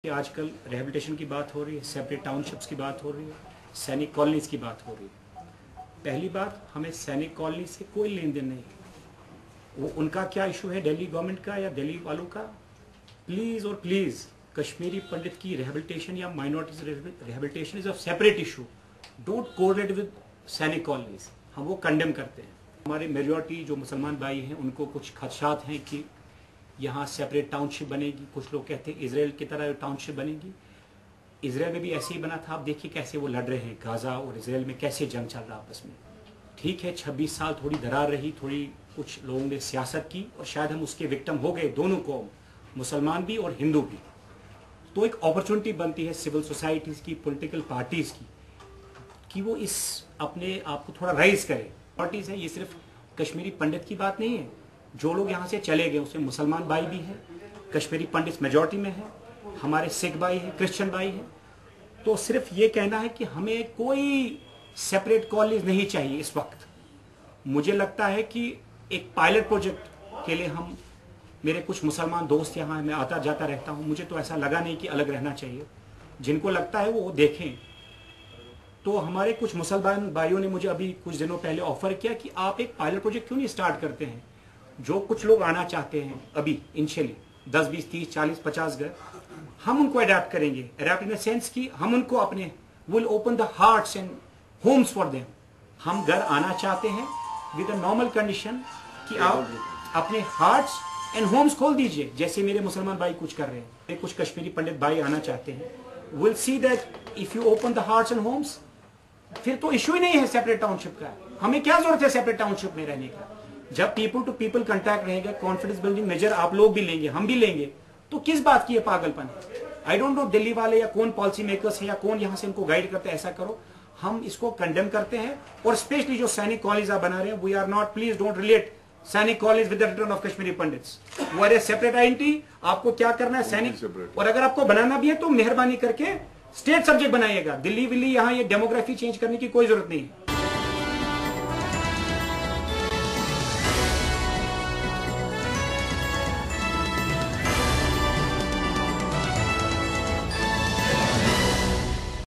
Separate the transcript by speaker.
Speaker 1: आजकल रिहेबिलिटेशन की बात हो रही है, सेपरेट टाउनशिप्स की बात हो रही है, सैनिक कॉलोनीज की बात हो रही है। पहली बात, हमें सैनिक कॉलोनी से कोई लेन देन नहीं है। वो उनका क्या इशू है, दिल्ली गवर्नमेंट का या दिल्ली वालों का। प्लीज और प्लीज, कश्मीरी पंडित की रिहेबिलिटेशन या minorities rehabilitation is a separate issue. Don't correlate with Sainik colonies. हम वो कंडेम करते हैं। हमारे मेजॉरिटी जो मुसलमान भाई हैं उनको कुछ खदशात हैं कि यहाँ सेपरेट टाउनशिप बनेगी। कुछ लोग कहते हैं इजराइल की तरह टाउनशिप बनेगी। इजराइल में भी ऐसे ही बना था। आप देखिए कैसे वो लड़ रहे हैं, गाजा और इजराइल में कैसे जंग चल रहा आपस में। ठीक है, 26 साल थोड़ी दरार रही, थोड़ी कुछ लोगों ने सियासत की और शायद हम उसके विक्टिम हो गए, दोनों कौम, मुसलमान भी और हिंदू भी। तो एक अपॉर्चुनिटी बनती है सिविल सोसाइटीज की, पॉलिटिकल पार्टीज की, कि वो इस अपने आप को थोड़ा राइज करें। पार्टीज है, ये सिर्फ कश्मीरी पंडित की बात नहीं है। जो लोग यहाँ से चले गए उसमें मुसलमान भाई भी हैं, कश्मीरी पंडित मेजॉरिटी में है, हमारे सिख भाई हैं, क्रिश्चियन भाई हैं। तो सिर्फ ये कहना है कि हमें कोई सेपरेट कॉलेज नहीं चाहिए इस वक्त। मुझे लगता है कि एक पायलट प्रोजेक्ट के लिए हम, मेरे कुछ मुसलमान दोस्त यहाँ, मैं आता जाता रहता हूँ, मुझे तो ऐसा लगा नहीं कि अलग रहना चाहिए। जिनको लगता है वो देखें। तो हमारे कुछ मुसलमान भाइयों ने मुझे अभी कुछ दिनों पहले ऑफर किया कि आप एक पायलट प्रोजेक्ट क्यों नहीं स्टार्ट करते हैं। जो कुछ लोग आना चाहते हैं अभी इनिशियली 10, 20, 30, 40, 50 घर, हम उनको अडेप्ट करेंगे। अडेप्ट इन द सेंस कि हम उनको अपने will open the hearts and homes for them. हम घर आना चाहते हैं विद अ नॉर्मल कंडीशन कि आप अपने हार्ट्स एंड होम्स खोल दीजिए, जैसे मेरे मुसलमान भाई कुछ कर रहे हैं। कुछ कश्मीरी पंडित भाई आना चाहते हैं। Will see that if you open the hearts and homes, फिर तो इश्यू ही नहीं है सेपरेट टाउनशिप का। हमें क्या जरूरत है सेपरेट टाउनशिप में रहने का। जब पीपल टू पीपल कांटेक्ट रहेगा, कॉन्फिडेंस बिल्डिंग मेजर आप लोग भी लेंगे, हम भी लेंगे, तो किस बात की है पागलपन। आई डोंट नो दिल्ली वाले या कौन पॉलिसी मेकर्स है या कौन यहां से इनको गाइड करते हैं ऐसा करो। हम इसको कंडेम करते हैं। और स्पेशली जो सैनिक कॉलेज आप बना रहे हैं, we are not, please don't relate Sainik college with the return of Kashmiri Pandits. वो आर सेपरेट आइडेंटिटी। आपको क्या करना है सैनिक, और अगर आपको बनाना भी है तो मेहरबानी करके स्टेट सब्जेक्ट बनाइएगा। दिल्ली विल्ली यहाँ ये डेमोग्राफी चेंज करने की कोई जरूरत नहीं है।